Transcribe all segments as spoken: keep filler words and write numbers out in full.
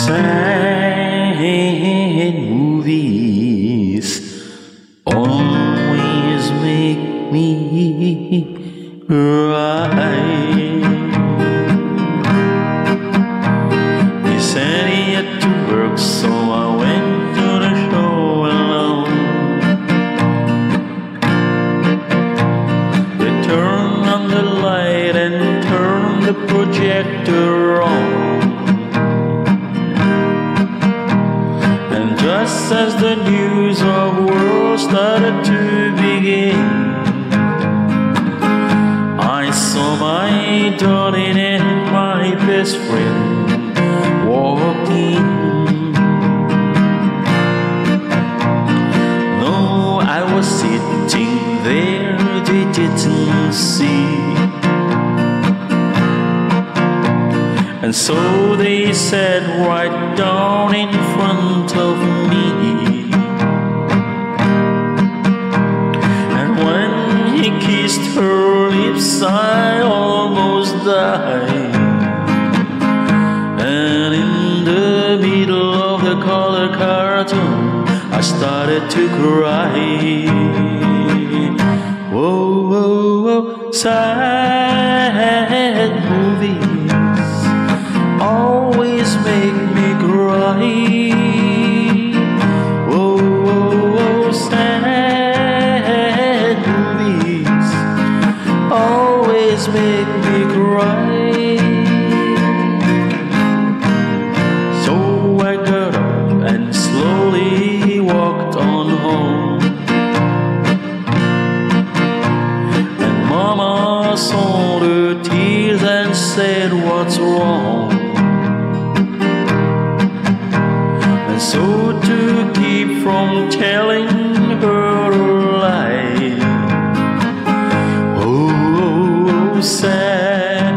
Sad movies always make me cry. He said he had to work, so I went to the show alone. They turned on the light and turned the projector on. Just as the news of world started to begin, I saw my darling and my best friend walk in. No, I was sitting there, they didn't see. And so they sat right down in front of me. And when he kissed her lips, I almost died. And in the middle of the color cartoon, I started to cry. Whoa, whoa, whoa, sad movie always make me cry. Whoa, whoa, whoa, sad movies always make me cry. So I got up and slowly walked on home. And Mama saw the tears and said, "What's wrong?" So to keep from telling her a lie, oh, oh, sad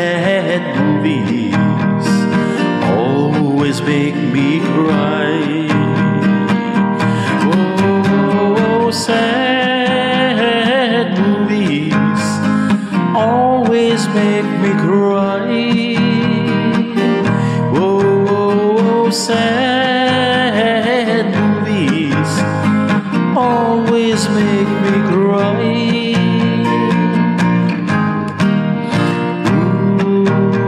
movies always make me cry. Oh, sad movies always make me cry. Oh, sad always make me cry. Ooh,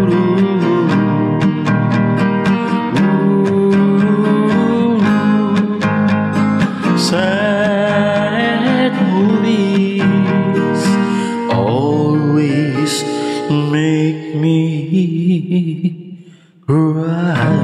ooh, sad movies always make me cry.